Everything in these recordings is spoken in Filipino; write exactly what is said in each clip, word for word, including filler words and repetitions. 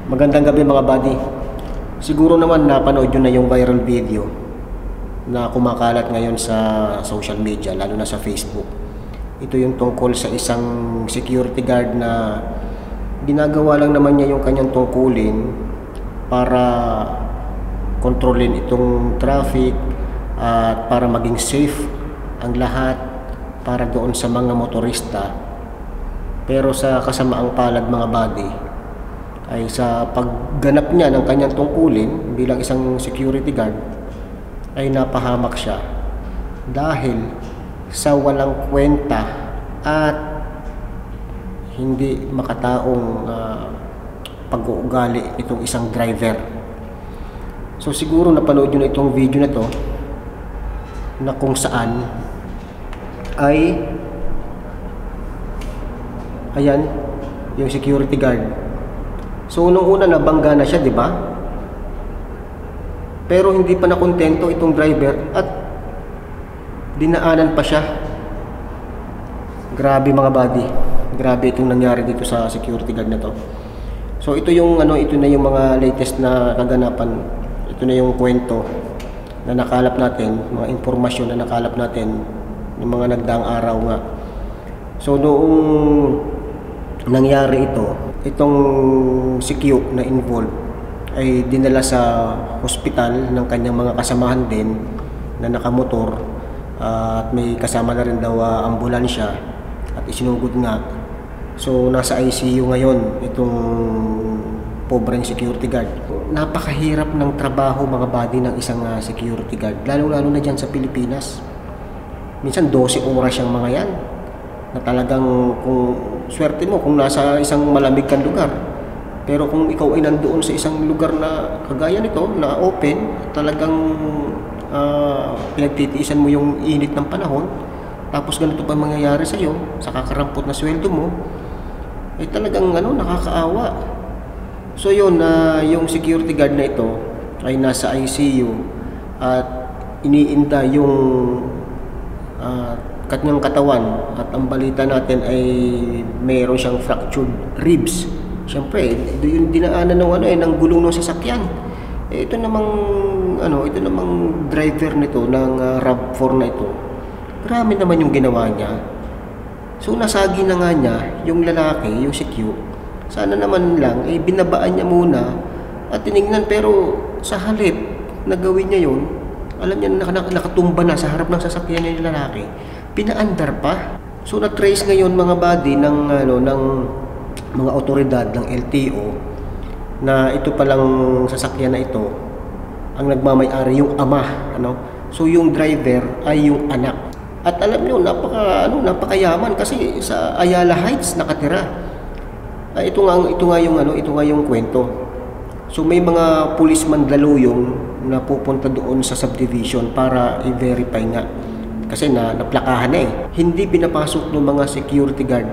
Magandang gabi mga buddy. Siguro naman napanood nyo na yung viral video na kumakalat ngayon sa social media, lalo na sa Facebook. Ito yung tungkol sa isang security guard na ginagawa lang naman niya yung kanyang tungkulin para kontrolin itong traffic at para maging safe ang lahat para doon sa mga motorista. Pero sa kasamaang palad mga buddy, ay sa pagganap niya ng kanyang tungkulin bilang isang security guard ay napahamak siya dahil sa walang kwenta at hindi makataong uh, pag-uugali itong isang driver. So siguro napanood nyo na itong video na to na kung saan ay ayan yung security guard. So nung una nabangga na siya, di ba? Pero hindi pa nakontento itong driver at dinaanan pa siya. Grabe mga buddy. Grabe itong nangyari dito sa security guard na to. So ito yung ano, ito na yung mga latest na kaganapan. Ito na yung kwento na nakalap natin, mga impormasyon na nakalap natin ng mga nagdaang araw nga. So noong nangyari ito, itong si Q na involved ay dinala sa hospital ng kanyang mga kasamahan din na nakamotor, uh, at may kasama na rin daw uh, ambulansya at isinugod nga. So nasa I C U ngayon itong pobreng security guard. Napakahirap ng trabaho mga buddy ng isang uh, security guard, lalo lalo na dyan sa Pilipinas. Minsan twelve oras yung mga yan na talagang kung swerte mo kung nasa isang malamig kang lugar. Pero kung ikaw ay nandoon sa isang lugar na kagaya nito, na open, talagang uh, pinagtitiisan mo yung init ng panahon, tapos ganito pa mangyayari sa iyo sa kakarampot na sweldo mo, ay talagang ano, nakakaawa. So yun, uh, yung security guard na ito ay nasa I C U at iniinda yung uh, kanyang katawan, at ang balita natin ay mayroon siyang fractured ribs. Siyempre, yung dinaanan ng ano eh, ng gulong ng sasakyan. Eh, ito namang ano, ito namang driver nito ng uh, RAV four na ito. Grabe naman yung ginawa niya. So nasagi na nga niya yung lalaki, yung si Q. Sana naman lang eh binabaan niya muna at tiningnan, pero sa halip na gawin niya yun, alam niya na nakatumba na sa harap ng sasakyan ng lalaki, pinaandar pa. So na-trace ngayon mga buddy ng ano ng mga otoridad ng L T O na ito palang sasakyan na ito ang nagmamay-ari yung ama, ano. So yung driver ay yung anak. At alam niyo, napaka ano, napakayaman kasi sa Ayala Heights nakatira. Ah, ito nga ito nga yung ano, ito nga yung kwento. So may mga policeman daluyong na pupunta doon sa subdivision para i-verify nga. Kasi na naplakahan na eh. Hindi pinapasok ng mga security guard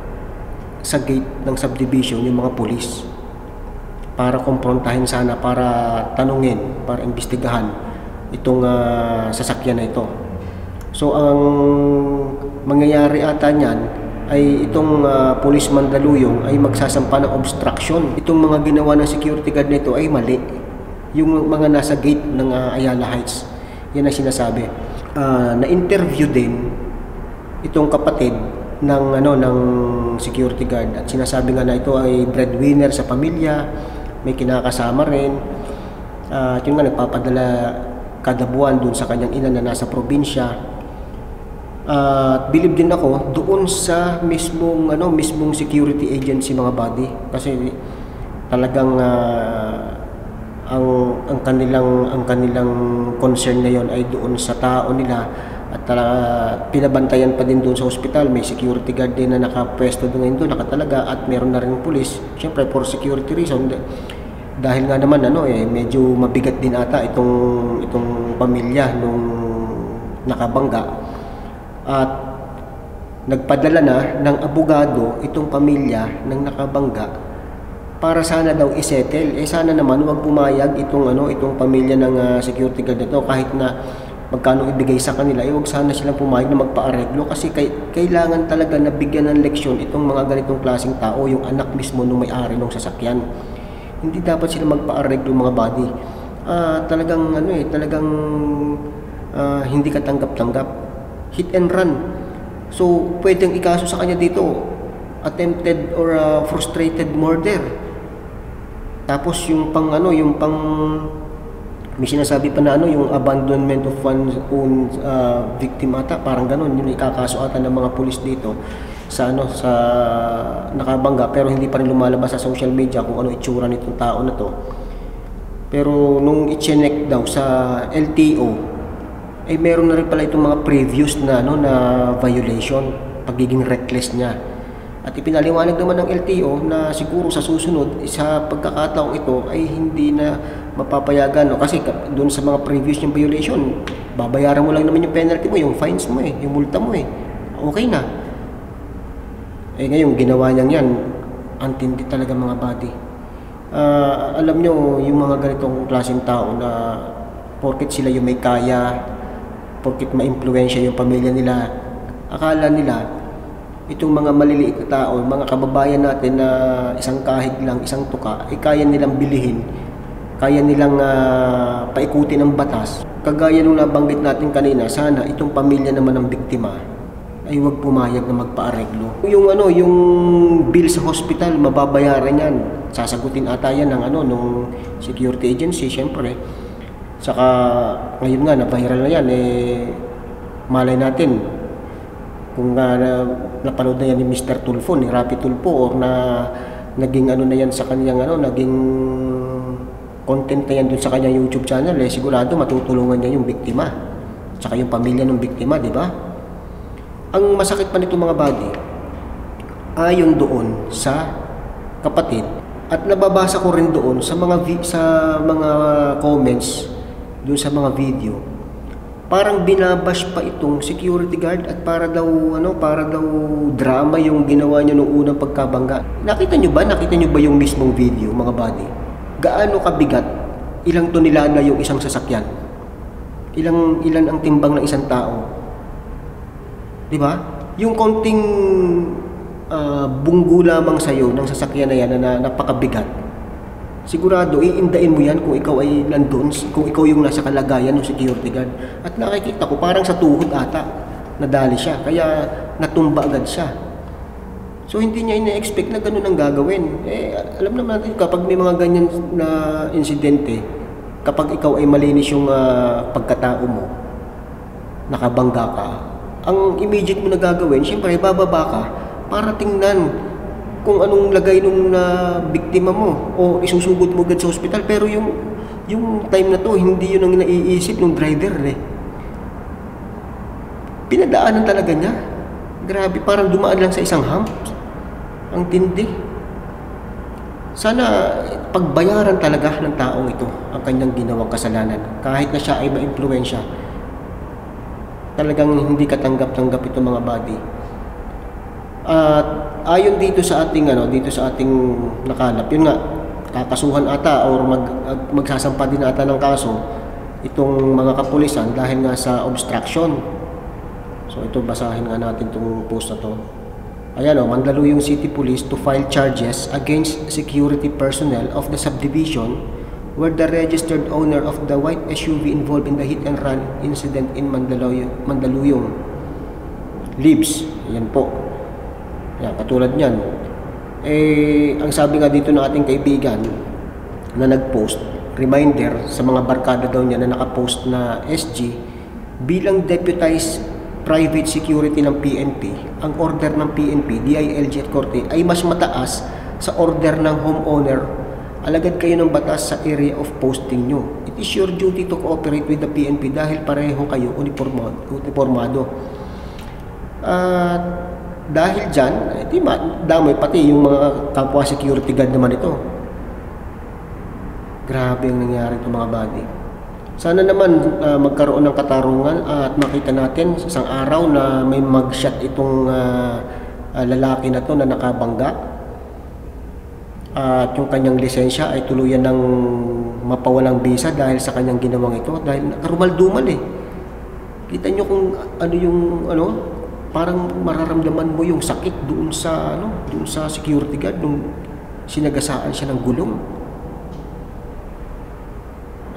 sa gate ng subdivision yung mga pulis para kumprontahin sana, para tanungin, para imbestigahan itong uh, sasakyan na ito. So ang mangyayari ata niyan ay itong uh, policeman daluyong ay magsasampa ng obstruction. Itong mga ginawa ng security guard na ito ay mali. Yung mga nasa gate ng uh, Ayala Heights, yan ang sinasabi. Uh, na-interview din itong kapatid ng ano ng security guard at sinasabi nga na ito ay breadwinner sa pamilya, may kinakasama rin, uh, at yun nga nagpapadala kada buwan dun sa kanyang ina na nasa probinsya. At uh, bilib din ako doon sa mismong ano mismong security agency mga buddy, kasi talagang uh, ang ang kanilang ang kanilang concern ngayon ay doon sa tao nila, at uh, pinabantayan pa din doon sa hospital. May security guard din na nakapwesto doon doon nakatalaga, at meron na rin pulis, syempre for security reason, dahil nga naman ano eh medyo mabigat din ata itong itong pamilya nung nakabangga, at nagpadala na ng abogado itong pamilya ng nakabangga para sana daw isettle. Eh sana naman wag pumayag itong ano itong pamilya ng uh, security guard nito, kahit na magkano ibigay sa kanila, eh wag sana silang pumayag na magpaareglo, kasi kay, kailangan talaga na bigyan ng leksyon itong mga ganitong klaseng tao, yung anak mismo ng may-ari ng sasakyan. Hindi dapat sila magpa-areglo mga buddy. Ah, talagang ano eh, talagang ah, hindi ka tanggap-tanggap. Hit and run. So, pwedeng ikaso sa kanya dito, attempted or ah, frustrated murder. Tapos yung pang ano, yung pang may sinasabi pa na ano, yung abandonment of one's own uh, victim ata, parang ganun, yung ikakaso ata ng mga pulis dito sa ano, sa nakabangga, pero hindi pa rin lumalabas sa social media kung ano itsura nitong tao na to. Pero nung i-check daw sa L T O, ay meron na rin pala itong mga previous na ano, na violation, pagiging reckless niya. At ipinaliwanag naman ng L T O na siguro sa susunod, sa pagkakataong ito ay hindi na mapapayagan. No? Kasi doon sa mga previous yung violation, babayaran mo lang naman yung penalty mo, yung fines mo eh, yung multa mo eh. Okay na. Eh ngayon, ginawa niyang yan, antindi talaga mga buddy. Uh, alam nyo, yung mga ganitong klaseng tao na porket sila yung may kaya, porket ma-impluensya yung pamilya nila, akala nila, itong mga maliliit na tao, mga kababayan natin na isang kahig lang, isang tuka, ay kaya nilang bilihin, kaya nilang uh, paikutin ng batas. Kagaya nung nabanggit natin kanina, sana itong pamilya naman ng biktima ay huwag pumayag na magpa-areglo. Yung ano, yung bill sa hospital, mababayaran yan. Sasagutin ata yan ng ano, nung security agency, syempre. Saka ngayon nga, na-viral na yan, eh, malay natin, kung uh, na, napanood na yan ni Mister Tulfo, ni Rapi Tulfo, or na naging ano na yan sa kanyang ano, naging content na yan dun sa kanyang YouTube channel, eh, sigurado matutulungan niya yung biktima, saka yung pamilya ng biktima, di ba? Ang masakit pa nito mga buddy, ayon doon sa kapatid, at nababasa ko rin doon sa mga sa mga comments doon sa mga video, parang binabash pa itong security guard at para daw ano, para daw drama yung ginawa niya nung unang pagkabangga. Nakita niyo ba? Nakita niyo ba yung mismong video mga buddy? Gaano kabigat? Ilang tonelada yung isang sasakyan? Ilang ilan ang timbang ng isang tao? 'Di ba? Yung konting uh, bunggo lamang sa iyo ng sasakyan na yan na napakabigat. Sigurado iindain mo yan kung ikaw ay nandoon, kung ikaw yung nasa kalagayan ng security guard. At nakikita ko parang sa tuhod ata nadali siya, kaya natumba agad siya. So hindi niya ina-expect na ganun ang gagawin. Eh alam naman natin kapag may mga ganyan na insidente, kapag ikaw ay malinis yung uh, pagkatao mo, nakabangga ka, ang immediate mo na gagawin, siyempre bababa ka para tingnan kung anong lagay nung na biktima mo o isusugod mo agad sa ospital. Pero yung yung time na to, hindi yun ang naiisip ng driver eh. Pinadaanan talaga niya. Grabe, parang dumaan lang sa isang hump. Ang tindi. Sana pagbayaran talaga ng taong ito ang kanyang ginawang kasalanan. Kahit na siya ay ma-impluwensya, talagang hindi katanggap-tanggap ito mga buddy. At uh, ayon dito sa ating ano, dito sa ating nakalap, yun nga, kakasuhan ata or mag, magsasampa din ata ng kaso itong mga kapulisan dahil nga sa obstruction. So ito, basahin nga natin itong post na to. Ayan o, Mandaluyong City Police to file charges against security personnel of the subdivision where the registered owner of the white S U V involved in the hit and run incident in Mandaluyong, Mandaluyong lives. Yan po. Yan, katulad niyan. Eh, ang sabi nga dito ng ating kaibigan na nag-post, reminder sa mga barkada daw niya na nakapost na S G, bilang deputized private security ng P N P, ang order ng P N P, D I L G at Korte ay mas mataas sa order ng homeowner. Alagad kayo ng batas sa area of posting nyo. It is your duty to cooperate with the P N P dahil pareho kayo uniformado. uniformado. At uh, dahil dyan, eh, di ba, damay pati yung mga kapwa security guard naman ito. Grabe ang nangyari ito mga buddy. Sana naman uh, magkaroon ng katarungan at makita natin sa isang araw na may mag-shot itong uh, uh, lalaki na to na nakabangga. At uh, yung kanyang lisensya ay tuluyan ng mapawalang bisa dahil sa kanyang ginawang ito. Dahil karumal-dumal eh. Kita nyo kung ano yung ano, parang mararamdaman mo yung sakit doon sa ano, doon sa security guard nung sinagasaan siya ng gulong.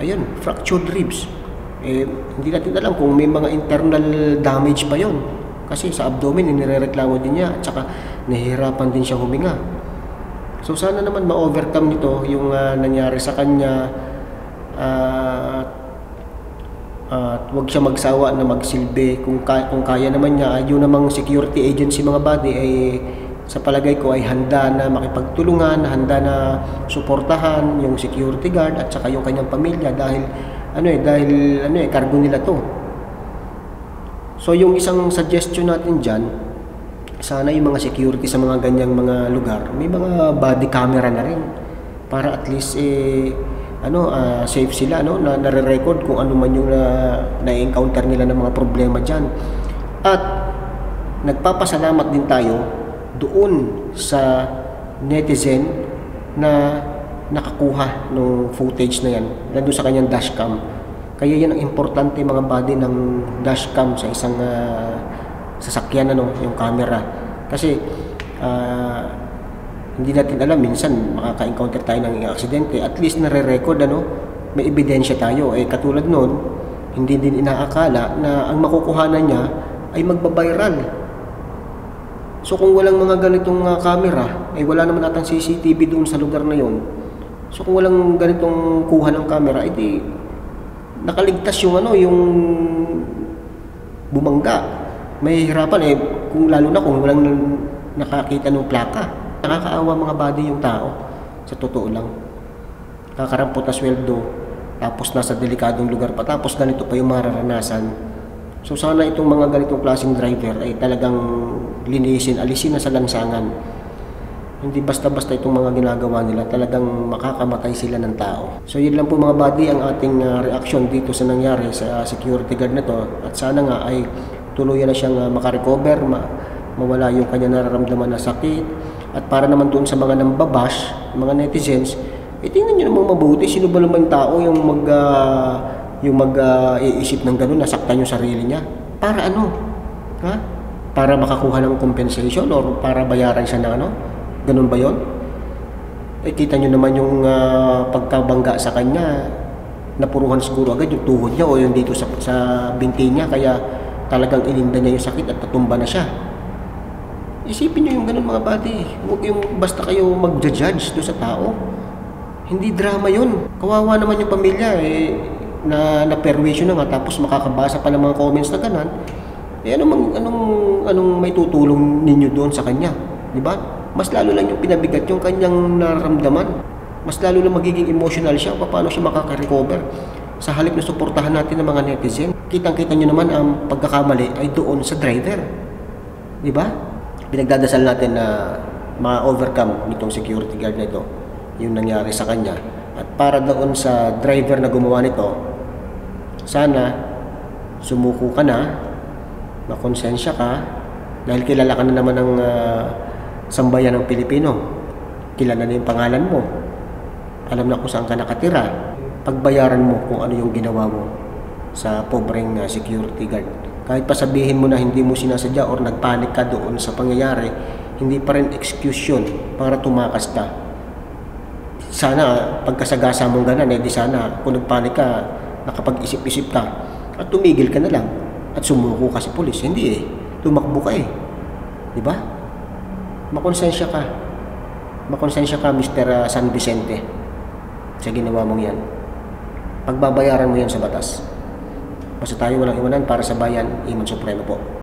ayun, fractured ribs. Eh, hindi natin alam kung may mga internal damage pa yon. Kasi sa abdomen, inirereklamo din niya at saka nahihirapan din siyang huminga. So sana naman ma-overcome nito yung uh, nangyari sa kanya at uh, uh, huwag siya magsawa na magsilbi. Kung, ka- kung kaya naman niya, yun namang security agency mga buddy ay sa palagay ko ay handa na makipagtulungan, handa na suportahan yung security guard at saka yung kanyang pamilya dahil ano eh dahil ano eh cargo nila to. So yung isang suggestion natin diyan, sana yung mga security sa mga ganyang mga lugar, may mga body camera na rin para at least eh ano uh, safe sila no na nare-record kung ano man yung na, na-encounter nila ng mga problema diyan. At nagpapasalamat din tayo doon sa netizen na nakakuha ng footage na yan, nandun sa kanyang dashcam. Kaya yan ang importante mga buddy ng dashcam sa isang uh, sasakyan, ano, yung camera. Kasi uh, hindi natin alam, minsan makaka-encounter tayo ng aksidente, at least nare-record, ano, may ebidensya tayo. Eh katulad noon, hindi din inaakala na ang makukuhanan niya ay magbabiral. So kung walang mga ganitong uh, camera, ay wala naman natang C C T V doon sa lugar na yon. So kung walang ganitong kuha ng camera, edi nakaligtas yung ano, yung bumangga. May hirapan eh, kung lalo na kung walang nakakita ng plaka. Nakakaawa mga body yung tao, sa totoo lang. Kakarampot na sweldo, tapos nasa delikadong lugar pa, tapos ganito pa yung mararanasan. So sana itong mga ganitong klaseng driver ay talagang linisin, alisin na sa lansangan. Hindi basta-basta itong mga ginagawa nila, talagang makakamatay sila ng tao. So yun lang po mga buddy ang ating uh, reaction dito sa nangyari sa uh, security guard na to. At sana nga ay tuluyan na siyang uh, makarecover, ma mawala yung kanya nararamdaman na sakit. At para naman doon sa mga nambabash, mga netizens, eh tingnan nyo namang mabuti, sino ba naman tao yung mag... Uh, yung mag-iisip uh, ng ganun, nasaktan yung sarili niya. Para ano? Ha? Para makakuha ng compensation or para bayaran siya ng ano? Ganun ba yon? Eh, kita nyo naman yung uh, pagkabangga sa kanya, napuruhan siguro agad yung tuhod niya o yung dito sa, sa binti niya, kaya talagang ininda niya yung sakit at tatumba na siya. Isipin nyo yung ganun mga buddy. Huwag yung basta kayo mag-judge doon sa tao. Hindi drama yun. Kawawa naman yung pamilya eh. na na-perwisyo na nga tapos makakabasa pa ng mga comments na ganan, eh anong, anong, anong may tutulong ninyo doon sa kanya, di ba? Mas lalo lang yung pinabigat yung kanyang nararamdaman, mas lalo lang magiging emotional siya, paano siya makaka-recover sa halip na suportahan natin ng mga netizen. Kitang-kita nyo naman ang pagkakamali ay doon sa driver, di ba? Pinagdadasal natin na ma-overcome nitong security guard na ito yung nangyari sa kanya, at para doon sa driver na gumawa nito, sana sumuko ka na, makonsensya ka, dahil kilala ka na naman ng uh, sambayan ng Pilipino, kilala na yung pangalan mo, alam na kung saan ka nakatira, pagbayaran mo kung ano yung ginawa mo sa pobreng uh, security guard. Kahit pa sabihin mo na hindi mo sinasadya or nagpanik ka doon sa pangyayari, hindi pa rin excuse yun para tumakas ka. Sana pagkasagasa mong ganan, eh di sana kung nagpanik ka, nakapag-isip-isip ka at tumigil ka na lang at sumuko ka sa pulis. Hindi eh, tumakbo ka eh, di ba? Makonsensya ka, makonsensya ka mister Uh, San Vicente sa ginawa mong yan. Pagbabayaran mo yan sa batas. Basta tayo walang iwanan para sa bayan. Imon Supremo po.